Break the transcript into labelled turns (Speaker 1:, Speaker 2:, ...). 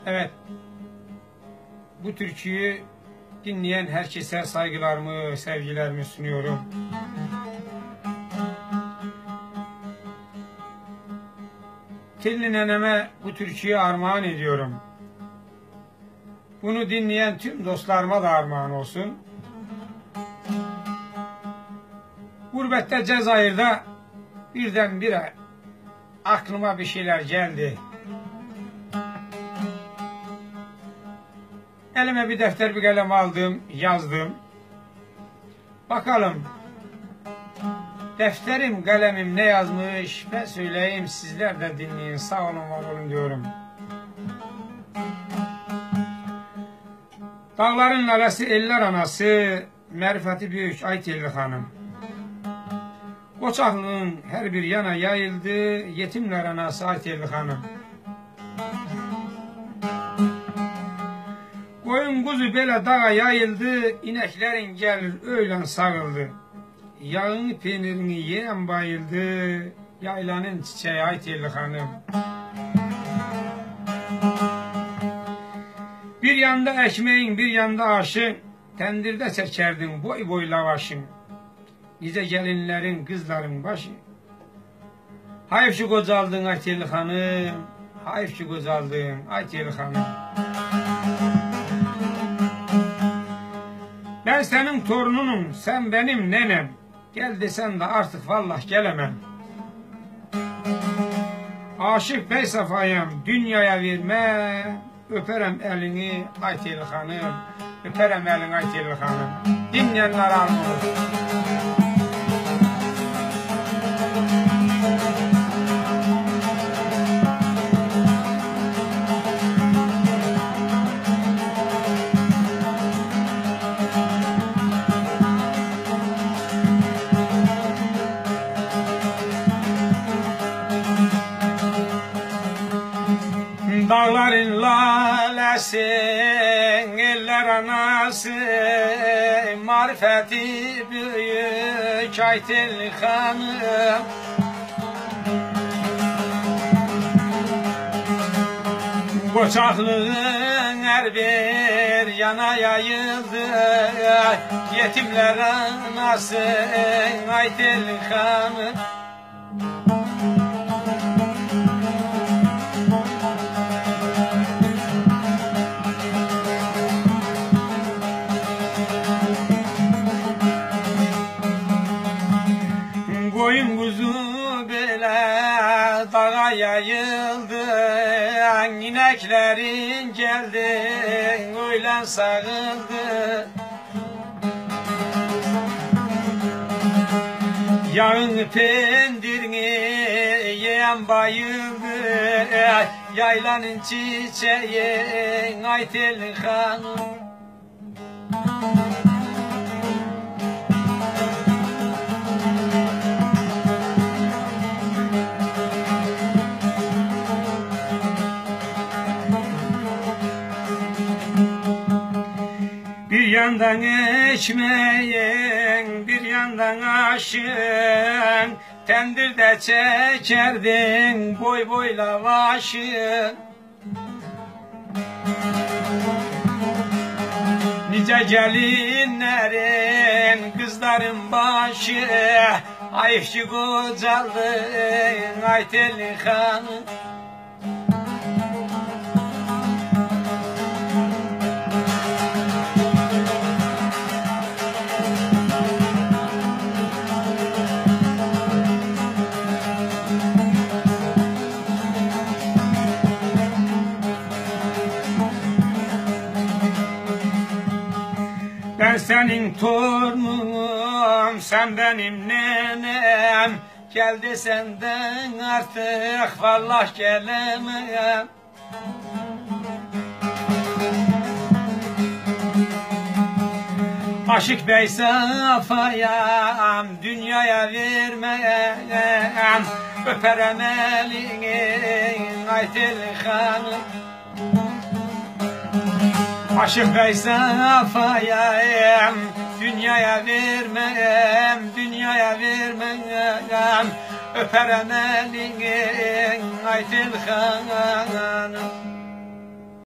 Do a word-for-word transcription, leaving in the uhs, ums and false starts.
Speaker 1: Evet, bu türküyü dinleyen herkese saygılarımı, sevgilerimi sunuyorum. Telli neneme bu türküyü armağan ediyorum. Bunu dinleyen tüm dostlarıma da armağan olsun. Gurbette Cezayir'de birdenbire aklıma bir şeyler geldi. Elime bir defter bir kalem aldım, yazdım. Bakalım defterim, kalemim ne yazmış ben söyleyeyim, sizler de dinleyin, sağ olun var olun diyorum. Dağların lalesi eller anası, merifeti büyük Aytelli hanım. Koçaklığın her bir yana yayıldı, yetimler anası Aytelli hanım. Koyun kuzu böyle dağa yayıldı, ineklerin gelir öğlen sağıldı. Yağını peynirini yiyen bayıldı, yaylanın çiçeği Aytelli hanım. Bir yanda ekmeğin, bir yanda aşın, tendirde çekerdin boy boy lavaşın. Nice gelinlerin, kızların başı. Hayf şu kocaldın Aytelli hanım, hayf şu kocaldın Aytelli hanım. Ben senin torununum, sen benim nenem. Gel desen de artık vallahi gelemem. Aşık bey safayım, dünyaya verme. Öperem elini Aytelli hanım, öperem elini Aytelli hanım. Dinleyenler almıyor. Dağların lalesi, eller anası, marifeti büyük Aytelli hanım. Koçaklığın her bir yana yayıldı, yetimler anası Aytelli hanım. Koyun kuzu böyle dağa yayıldı, ineklerin geldi öğlen sağıldı. Yağın pendirini yiyen bayıldı, yaylanın çiçeği Aytelli hanım. Bir yandan ekmeğin, bir yandan aşın, tendirde çekerdin boy boy lavaşın. Nice gelinlerin, kızların başı, ayıfçı kocaldın Aytelli hanım. Ben senin torunum, sen benim nenem. Gel desenden artık vallahi gelemem. Aşık bey safayam, dünyaya vermem. Öperem elini Aytelli hanım. Aşık bey safayam, dünyaya vermem, dünyaya vermem. Öperem elini Aytelli hanım.